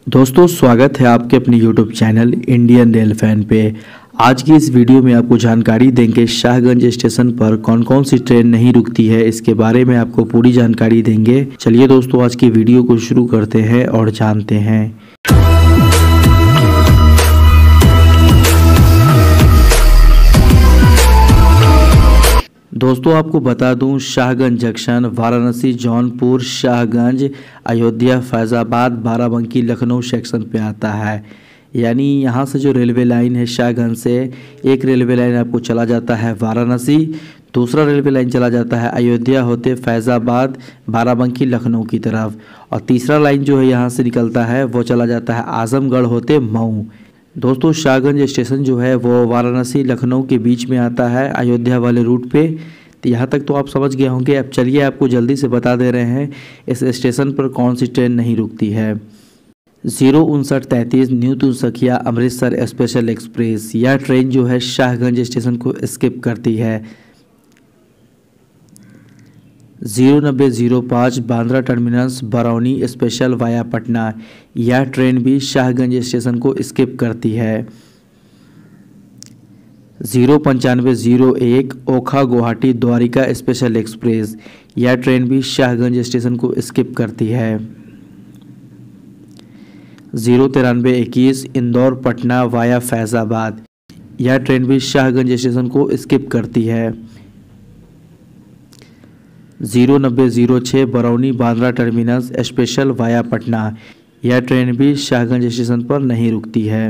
दोस्तों स्वागत है आपके अपने YouTube channel Indian Rail Fan पे। आज की इस वीडियो में आपको जानकारी देंगे शाहगंज स्टेशन पर कौन कौन सी ट्रेन नहीं रुकती है, इसके बारे में आपको पूरी जानकारी देंगे। चलिए दोस्तों आज की वीडियो को शुरू करते हैं और जानते हैं। दोस्तों आपको बता दूं, शाहगंज जंक्शन वाराणसी, जौनपुर, शाहगंज, अयोध्या, फैज़ाबाद, बाराबंकी, लखनऊ सेक्शन पे आता है। यानी यहाँ से जो रेलवे लाइन है शाहगंज से, एक रेलवे लाइन आपको चला जाता है वाराणसी, दूसरा रेलवे लाइन चला जाता है अयोध्या होते फैज़ाबाद, बाराबंकी, लखनऊ की तरफ, और तीसरा लाइन जो है यहाँ से निकलता है वो चला जाता है आजमगढ़ होते मऊ। दोस्तों शाहगंज स्टेशन जो है वो वाराणसी लखनऊ के बीच में आता है अयोध्या वाले रूट पे। तो यहाँ तक तो आप समझ गए होंगे। अब चलिए आपको जल्दी से बता दे रहे हैं इस स्टेशन पर कौन सी ट्रेन नहीं रुकती है। 05933 new Tinsukia Amritsar special express, यह ट्रेन जो है शाहगंज स्टेशन को स्किप करती है। 0905 Bandra terminus Barauni special via Patna, यह ट्रेन भी शाहगंज स्टेशन को स्किप करती है। 09501 ओखा गुवाहाटी द्वारिका स्पेशल एक्सप्रेस, यह ट्रेन भी शाहगंज स्टेशन को स्किप करती है। 09321 इंदौर पटना वाया फैज़ाबाद, यह ट्रेन भी शाहगंज स्टेशन को स्किप करती है। 09006 Barauni Bandra terminus special via Patna, यह ट्रेन भी शाहगंज स्टेशन पर नहीं रुकती है।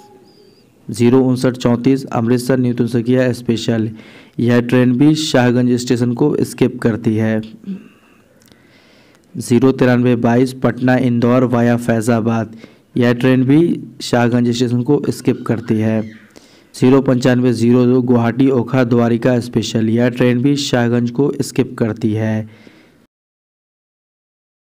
05934 अमृतसर न्यू तिनसुकिया स्पेशल, यह ट्रेन भी शाहगंज स्टेशन को स्किप करती है। 09322 पटना इंदौर वाया फैज़ाबाद, यह ट्रेन भी शाहगंज स्टेशन को स्किप करती है। 09502 गुवाहाटी ओखा द्वारिका स्पेशल, यह ट्रेन भी शाहगंज को स्किप करती है।